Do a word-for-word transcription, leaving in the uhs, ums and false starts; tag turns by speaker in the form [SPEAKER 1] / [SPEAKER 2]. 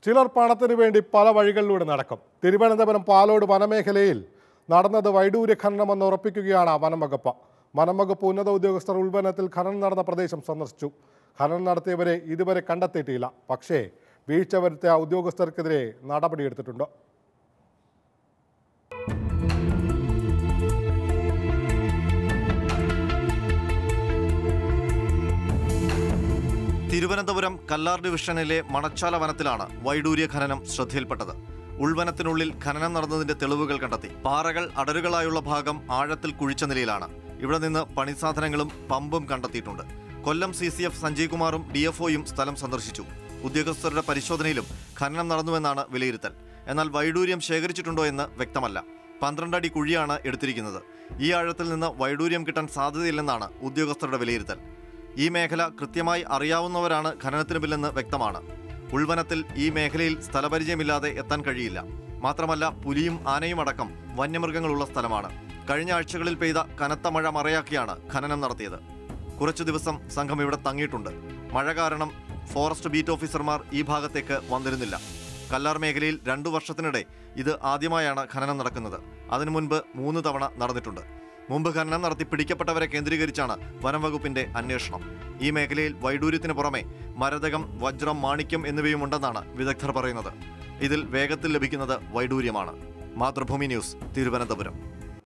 [SPEAKER 1] ചിലർ പണത്തിന് വേണ്ടി പല വഴികളിലൂടെ നടക്കും. തിരുവനന്തപുരം പാലോട് വനമേഖലയിൽ നടന്നത് വൈഡൂര്യ ഖനനമെന്ന് ഉറപ്പിക്കുകയാണ് വനംവകുപ്പ്. വനംവകുപ്പ് ഉന്നത ഉദ്യോഗസ്ഥർ ഉൾവനത്തിൽ ഖനനം നടന്ന പ്രദേശം സന്ദർശിച്ചു. ഖനനം നടത്തിയവരെ ഇതുവരെ കണ്ടെത്തിയിട്ടില്ല. പക്ഷേ വീഴ്ച വരുത്തിയ ഉദ്യോഗസ്ഥർക്കെതിരെ നടപടിയെടുത്തിട്ടുണ്ട്.
[SPEAKER 2] തിരുവനന്തപുരം കല്ലാർ ഡിവിഷനിലെ മണച്ചാല വനത്തിലാണ് വൈഡൂര്യ ഖനനം ശ്രദ്ധയിൽപ്പെട്ടത്. ഉൾവനത്തിനുള്ളിൽ ഖനനം നടന്നതിന്റെ തെളിവുകൾ കണ്ടെത്തി. പാറകൾ അടരുകളായുള്ള ഭാഗം ആഴത്തിൽ കുഴിച്ച നിലയിലാണ്. ഇവിടെ നിന്ന് പണിസാധനങ്ങളും പമ്പും കണ്ടെത്തിയിട്ടുണ്ട്. Kollam C C F Sanjay കുമാറും ഡി എഫ് ഒയും സ്ഥലം സന്ദർശിച്ചു. ഉദ്യോഗസ്ഥരുടെ പരിശോധനയിലും ഖനനം നടന്നുവെന്നാണ് വിലയിരുത്തൽ. എന്നാൽ വൈഡൂര്യം ശേഖരിച്ചിട്ടുണ്ടോ എന്ന് വ്യക്തമല്ല. പന്ത്രണ്ട് അടി കുഴിയാണ് എടുത്തിരിക്കുന്നത്. ഈ ആഴത്തിൽ നിന്ന് വൈഡൂര്യം കിട്ടാൻ സാധ്യതയില്ലെന്നാണ് ഉദ്യോഗസ്ഥരുടെ വിലയിരുത്തൽ. ഈ മേഖല കൃത്യമായി അറിയാവുന്നവരാണ് ഖനനത്തിന് പിന്നിലെന്ന് വ്യക്തമാണ്. ഉൾവനത്തിൽ ഈ മേഖലയിൽ സ്ഥലപരിചയമില്ലാതെ എത്താൻ കഴിയില്ല. മാത്രമല്ല പുലിയും ആനയും അടക്കം വന്യമൃഗങ്ങളുള്ള സ്ഥലമാണ്. കഴിഞ്ഞ ആഴ്ചകളിൽ പെയ്ത കനത്ത മഴ മറയാക്കിയാണ് ഖനനം നടത്തിയത്. കുറച്ചു ദിവസം സംഘം ഇവിടെ തങ്ങിയിട്ടുണ്ട്. മഴ കാരണം ഫോറസ്റ്റ് ബീറ്റ് ഓഫീസർമാർ ഈ ഭാഗത്തേക്ക് വന്നിരുന്നില്ല. കല്ലാർ മേഖലയിൽ രണ്ടു വർഷത്തിനിടെ ഇത് ആദ്യമായാണ് ഖനനം നടക്കുന്നത്. അതിനു മുൻപ് മൂന്ന് തവണ നടന്നിട്ടുണ്ട്. മുമ്പ് ഖനനം നടത്തി പിടിക്കപ്പെട്ടവരെ കേന്ദ്രീകരിച്ചാണ് വനംവകുപ്പിന്റെ അന്വേഷണം. ഈ മേഖലയിൽ വൈഡൂര്യത്തിന് പുറമെ മരതകം, വജ്രം, മാണിക്യം എന്നിവയുമുണ്ടെന്നാണ് വിദഗ്ധർ പറയുന്നത്. ഇതിൽ വേഗത്തിൽ ലഭിക്കുന്നത് വൈഡൂര്യമാണ്. മാതൃഭൂമി ന്യൂസ്, തിരുവനന്തപുരം.